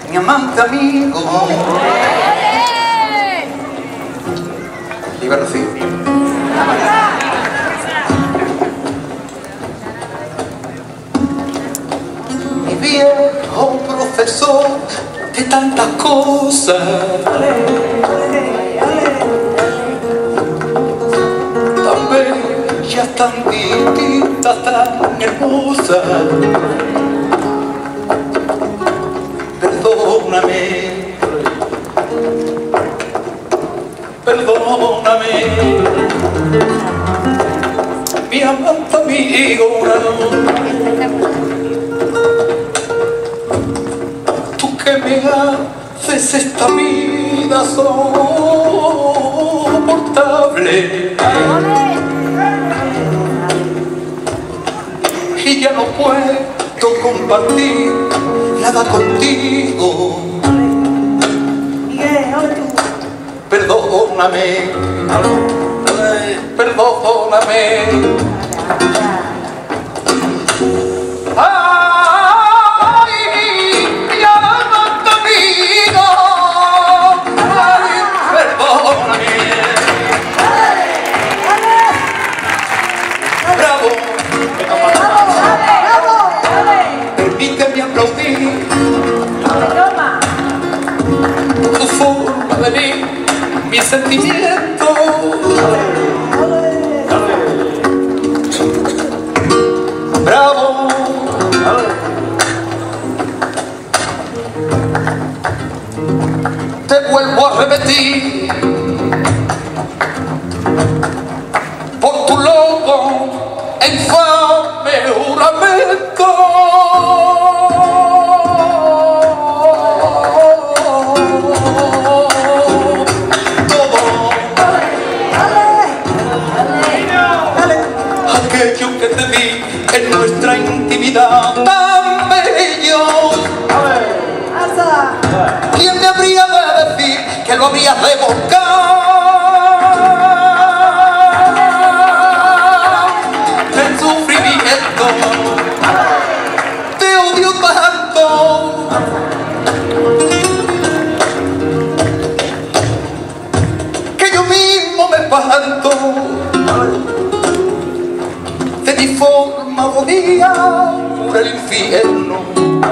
mi amante amigo. Viva Rocío. Mi viejo profesor de tantas cosas, tan bellas, tan distintas, tan hermosas. Perdóname, perdóname, mi amante amigo. Tú que me haces esta vida soportable y ya no puedo compartir nada contigo. Perdóname, perdóname. Ay, mi amante amigo. Ay, perdóname. Bravo. Permíteme aplaudir tu forma de ver mis sentimientos. Bravo. Te vuelvo a repetir por tu loco e infame juramento. Aquello que te di en nuestra intimidad tan bello. ¿Quién me habría de decir que lo habrías de volcar en sufrimiento? Te odio tanto que yo mismo me espanto de mi forma bonita por el infierno.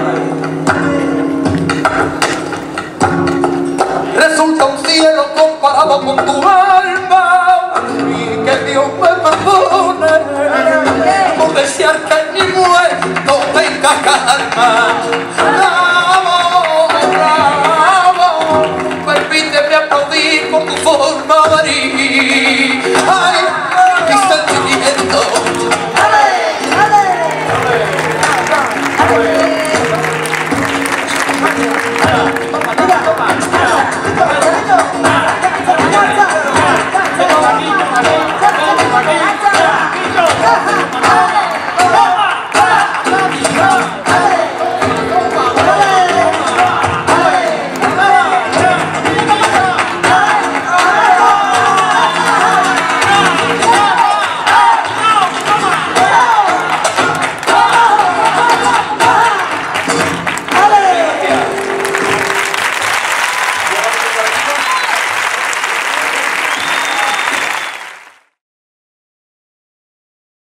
Resulta un cielo comparado con tu alma, y que Dios me perdone por desear que en mi muerto tenga calma. Bravo, bravo, permíteme aplaudir por tu forma de herir. Ay, mis sentimientos. Vamos.